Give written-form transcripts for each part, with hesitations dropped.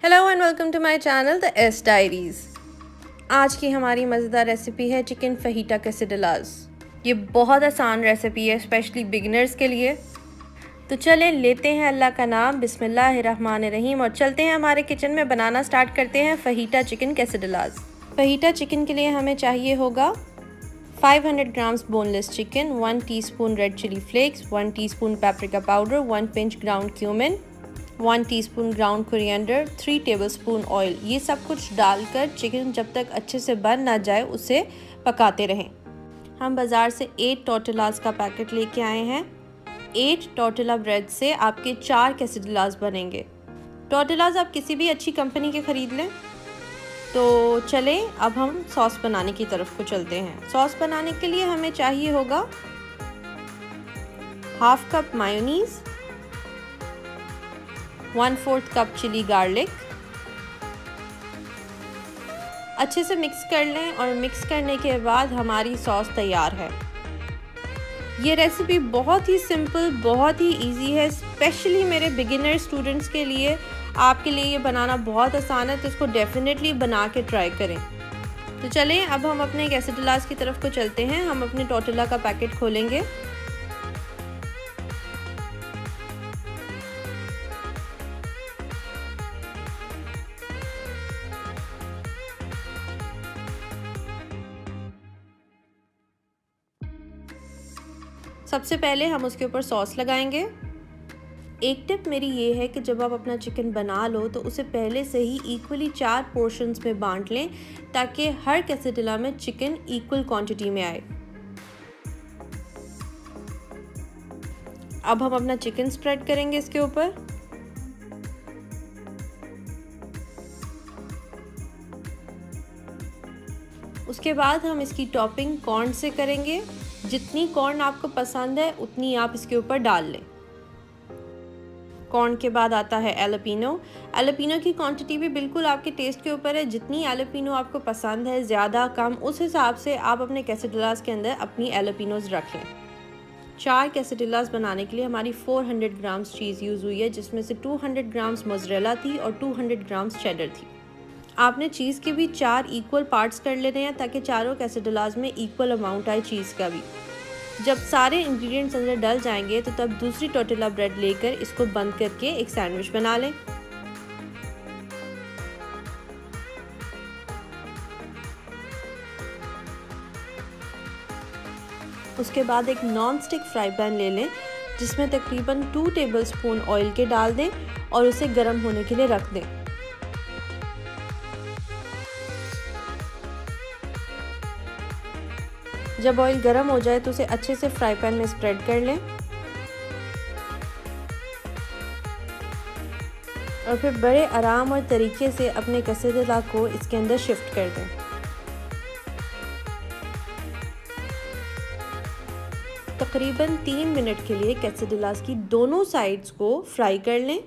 Hello and welcome to my channel the S diaries. आज की हमारी मज़ेदार रेसिपी है चिकन फहीटा quesadillas। ये बहुत आसान रेसिपी है स्पेशली बिगिनर्स के लिए। तो चलें लेते हैं अल्लाह का नाम, बिस्मिल्लाहिर्रहमानिर्रहीम, और चलते हैं हमारे किचन में बनाना स्टार्ट करते हैं fajita chicken quesadillas। Fajita chicken के लिए हमें चाहिए होगा 500 grams boneless chicken, 1 teaspoon red chilli flakes, 1 teaspoon paprika powder, 1 pinch ground cumin, 1 teaspoon ground coriander, 3 tablespoon oil. ये सब कुछ डालकर चिकन जब तक अच्छे से बन ना जाए उसे पकाते रहें। हम बाज़ार से 8 टॉर्टिलास का पैकेट लेके आए हैं। 8 टॉर्टिला ब्रेड से आपके 4 quesadillas बनेंगे। टॉर्टिलास आप किसी भी अच्छी कंपनी के ख़रीद लें। तो चलें अब हम सॉस बनाने की तरफ को चलते हैं। सॉस बनाने के लिए हमें चाहिए होगा 1/2 cup mayonnaise, 1/4 cup chilli garlic. अच्छे से मिक्स कर लें और मिक्स करने के बाद हमारी सॉस तैयार है। ये रेसिपी बहुत ही सिंपल, बहुत ही इजी है, स्पेशली मेरे बिगिनर स्टूडेंट्स के लिए। आपके लिए ये बनाना बहुत आसान है, तो इसको डेफिनेटली बना के ट्राई करें। तो चलें अब हम अपने quesadillas की तरफ को चलते हैं। हम अपने टॉर्टिला का पैकेट खोलेंगे। सबसे पहले हम उसके ऊपर सॉस लगाएंगे। एक टिप मेरी ये है कि जब आप अपना चिकन बना लो तो उसे पहले से ही इक्वली 4 पोर्शंस में बांट लें, ताकि हर quesadilla में चिकन इक्वल क्वांटिटी में आए। अब हम अपना चिकन स्प्रेड करेंगे इसके ऊपर। उसके बाद हम इसकी टॉपिंग कॉर्न से करेंगे। जितनी कॉर्न आपको पसंद है उतनी आप इसके ऊपर डाल लें। कॉर्न के बाद आता है एलोपिनो। एलोपिनो की क्वांटिटी भी बिल्कुल आपके टेस्ट के ऊपर है। जितनी एलोपिनो आपको पसंद है, ज़्यादा कम, उस हिसाब से आप अपने quesadillas के अंदर अपनी एलोपिनोज रख लें। 4 quesadillas बनाने के लिए हमारी 400 ग्राम्स चीज़ यूज़ हुई है, जिसमें से 200 ग्राम्स मोज़रेला थी और 200 ग्राम्स चेडर थी। आपने चीज़ के भी 4 इक्वल पार्ट्स कर लेने हैं, ताकि चारों quesadillas में इक्वल अमाउंट आए चीज़ का भी। जब सारे इंग्रेडिएंट्स अंदर डल जाएंगे तो तब दूसरी टॉर्टिला ब्रेड लेकर इसको बंद करके एक सैंडविच बना लें। उसके बाद एक नॉन स्टिक फ्राई पैन ले लें, जिसमें तकरीबन 2 टेबलस्पून ऑयल के डाल दें और उसे गर्म होने के लिए रख दें। जब ऑयल गर्म हो जाए तो उसे अच्छे से फ्राई पैन में स्प्रेड कर लें और फिर बड़े आराम और तरीके से अपने quesadilla को इसके अंदर शिफ्ट कर दें। तकरीबन 3 मिनट के लिए quesadillas की दोनों साइड्स को फ्राई कर लें।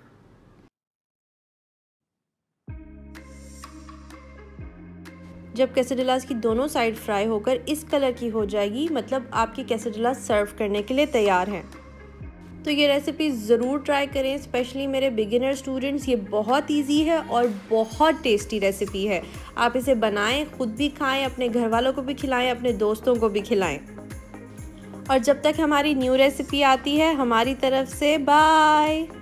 जब quesadillas की दोनों साइड फ्राई होकर इस कलर की हो जाएगी, मतलब आपकी quesadillas सर्व करने के लिए तैयार हैं। तो ये रेसिपी ज़रूर ट्राई करें, स्पेशली मेरे बिगिनर स्टूडेंट्स। ये बहुत इजी है और बहुत टेस्टी रेसिपी है। आप इसे बनाएं, ख़ुद भी खाएं, अपने घर वालों को भी खिलाएं, अपने दोस्तों को भी खिलाएं। और जब तक हमारी न्यू रेसिपी आती है, हमारी तरफ से बाय।